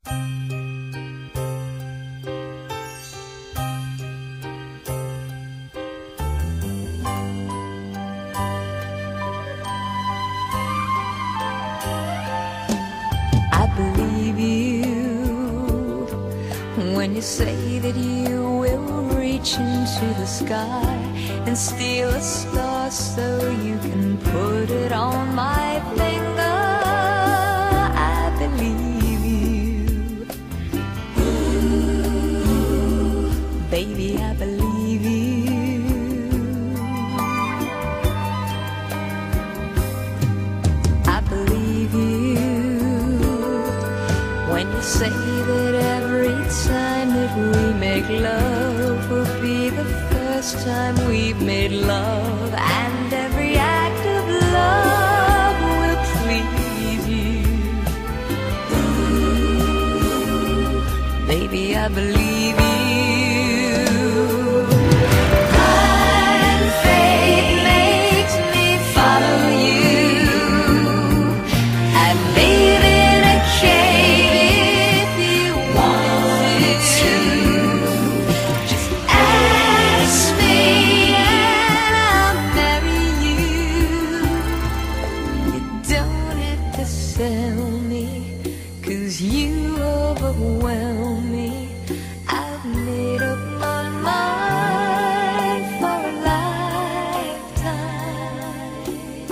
I believe you when you say that you will reach into the sky and steal a star so you can put it on my finger. I believe you. Baby, I believe you. I believe you when you say that every time that we make love will be the first time we've made love, and every act of love will please you. Baby, I believe you. Blind faith makes me follow you. I'd live in a cave if you wanted to. Just ask me and I'll marry you. You don't have to sell me, 'cause you overwhelm me. I've made up my mind for a lifetime.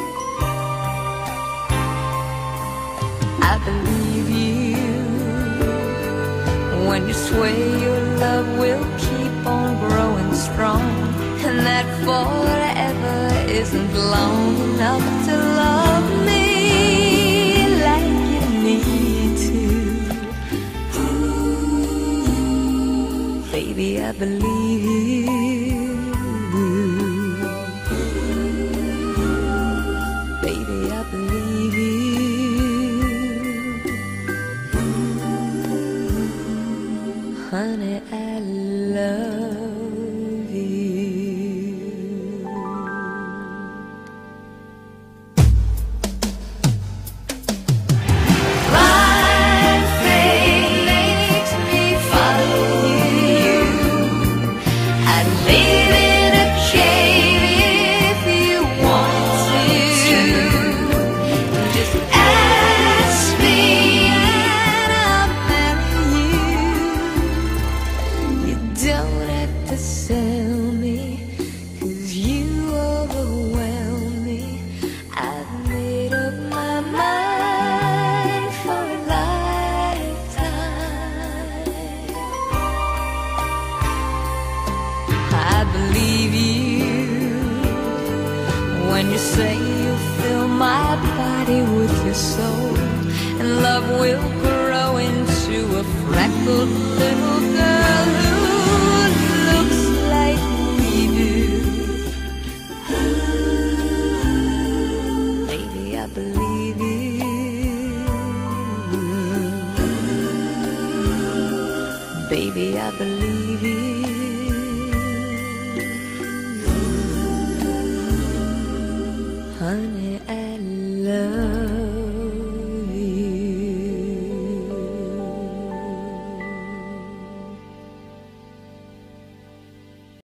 I believe you when you swear your love will keep on growing strong, and that forever isn't long enough to love me like you need to. Baby, I believe you. Baby, I believe you. Honey, I love you. Blind faith makes me follow you. I'd live in a cave if you wanted to. Just ask me and I'll marry you. You don't have to sell me, 'cause you overwhelm me. I've made up my mind for a lifetime. I believe you when you say you'll fill my body with your soul, and love will grow into a freckled little girl